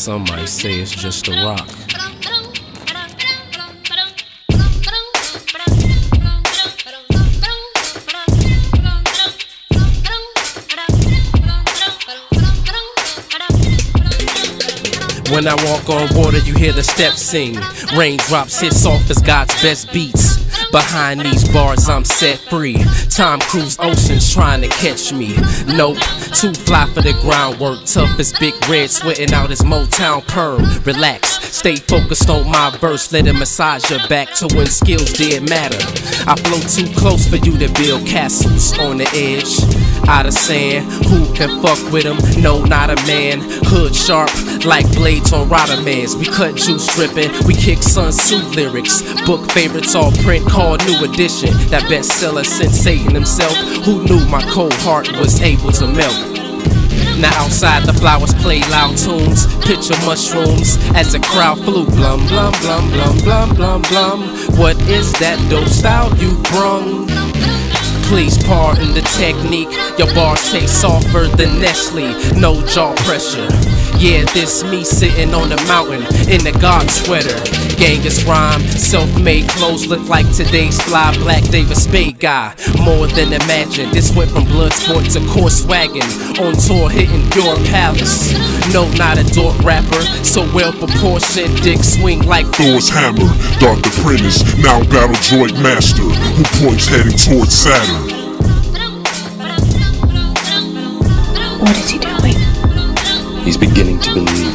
Some might say it's just a rock. When I walk on water, you hear the steps sing. Raindrops hit soft as God's best beats. Behind these bars, I'm set free. Tom Cruise oceans trying to catch me. Nope, too fly for the groundwork. Tough as Big Red, sweating out his Motown perm. Relax, stay focused on my verse. Let it massage your back to when skills did matter. I flow too close for you to build castles on the edge. Out of sand, who can fuck with him? No, not a man. Hood sharp, like blades on Rottermans. We cut juice dripping, we kick Sun Tzu lyrics. Book favorites all print, called New Edition. That bestseller sensating himself. Who knew my cold heart was able to melt? Now outside the flowers play loud tunes. Picture mushrooms as the crowd flew. Blum, blum, blum, blum, blum, blum, blum. What is that dope style you brung? Please pardon the technique. Your bars taste softer than Nestle. No jaw pressure. Yeah, this me sitting on the mountain in the God sweater. Genghis rhyme, self-made clothes look like today's fly black David Spade guy. More than imagine, this went from Bloodsport to Course Wagon. On tour hitting your palace. No, not a dork rapper, so well proportioned. Dick swing like Thor's hammer. Dark Apprentice, now battle droid master, who points heading towards Saturn. What is he doing? He's beginning to believe.